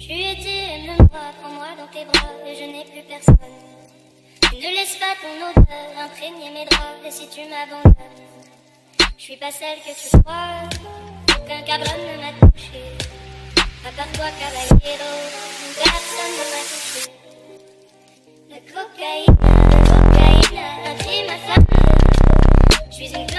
Tu étais, aime-moi, prends-moi dans tes bras, et je n'ai plus personne. Tu ne laisses pas ton odeur imprégner mes draps, et si tu m'abandonnes, je suis pas celle que tu crois, aucun cabron ne m'a touché. À part toi, caballero, personne ne m'a touché. La cocaïne a pris ma femme, je suis une